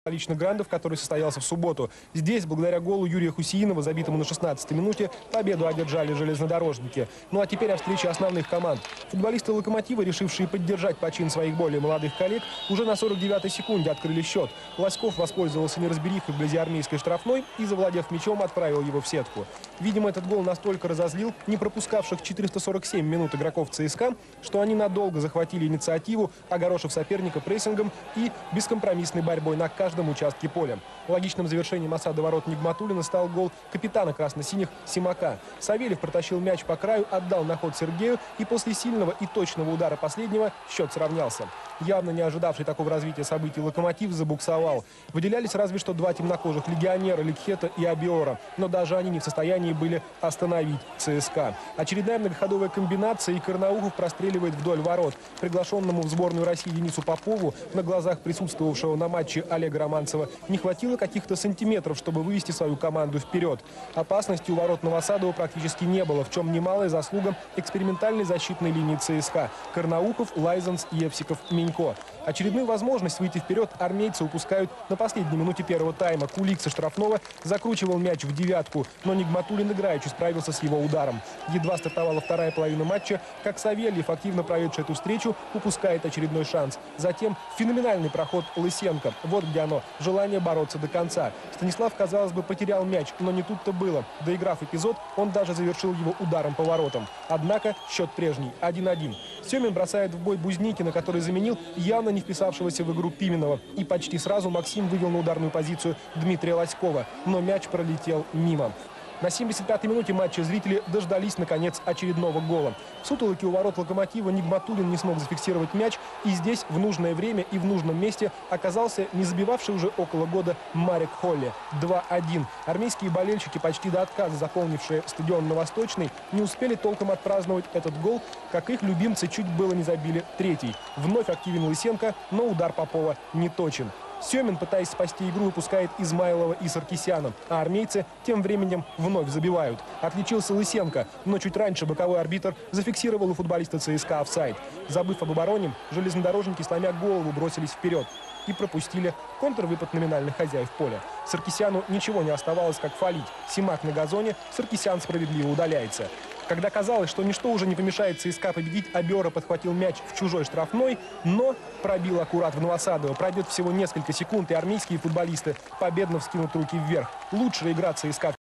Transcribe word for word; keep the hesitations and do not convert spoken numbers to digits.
столичных грандов, который состоялся в субботу. Здесь, благодаря голу Юрия Хусеинова, забитому на шестнадцатой минуте, победу одержали железнодорожники. Ну а теперь о встрече основных команд. Футболисты «Локомотива», решившие поддержать почин своих более молодых коллег, уже на сорок девятой секунде открыли счет. Лоськов воспользовался неразберихой вблизи армейской штрафной и, завладев мячом, отправил его в сетку. Видимо, этот гол настолько разозлил не пропускавших четыреста сорок семь минут игроков ЦСКА, что они надолго захватили инициативу, огорошив соперника прессингом и бескомпромиссной борьбой на каждом участке поля. Логичным завершением осады ворот Нигматуллина стал гол капитана красно-синих Симака. Савельев протащил мяч по краю, отдал на ход Сергею, и после сильного и точного удара последнего счет сравнялся. Явно не ожидавший такого развития событий «Локомотив» забуксовал. Выделялись разве что два темнокожих легионера Ликхета и Абиора, но даже они не в состоянии были остановить ЦСКА. Очередная многоходовая комбинация, и Карнаухов простреливает вдоль ворот. Приглашенному в сборную России Денису Попову, на глазах присутствовавшего на матче Олега Романцева, не хватило каких-то сантиметров, чтобы вывести свою команду вперед. Опасности у ворот Новосадова практически не было, в чем немалая заслуга экспериментальной защитной линии ЦСКА. Карнаухов, Лайзенс, Евсиков, Минько. Очередную возможность выйти вперед армейцы упускают на последней минуте первого тайма. Кулик со штрафного закручивал мяч в девятку, но Нигматуллин играючи справился с его ударом. Едва стартовала вторая половина матча, как Савельев, активно проведший эту встречу, упускает очередной шанс. Затем феноменальный проход Лысенко. Вот где оно, желание бороться до конца. Станислав, казалось бы, потерял мяч, но не тут-то было. Доиграв эпизод, он даже завершил его ударом по воротам. Однако счет прежний – один один. Семин бросает в бой Бузникина, который заменил явно не вписавшегося в игру Пименова. И почти сразу Максим вывел на ударную позицию Дмитрия Лоськова. Но мяч пролетел мимо. На семьдесят пятой минуте матча зрители дождались, наконец, очередного гола. В сутолоке у ворот «Локомотива» Нигматуллин не смог зафиксировать мяч, и здесь в нужное время и в нужном месте оказался не забивавший уже около года Марек Холле. два один. Армейские болельщики, почти до отказа заполнившие стадион на Восточной, не успели толком отпраздновать этот гол, как их любимцы чуть было не забили третий. Вновь активен Лысенко, но удар Попова не точен. Семин, пытаясь спасти игру, выпускает Измайлова и Саркисяна, а армейцы тем временем вновь забивают. Отличился Лысенко, но чуть раньше боковой арбитр зафиксировал у футболиста ЦСКА офсайд. Забыв об обороне, железнодорожники, сломя голову, бросились вперед и пропустили контрвыпад номинальных хозяев поля. Саркисяну ничего не оставалось, как фалить. Симак на газоне, Саркисян справедливо удаляется. Когда казалось, что ничто уже не помешает ЦСКА победить, Абиора подхватил мяч в чужой штрафной, но пробил аккурат в Новосадово. Пройдет всего несколько секунд, и армейские футболисты победно вскинут руки вверх. Лучшая игра ЦСКА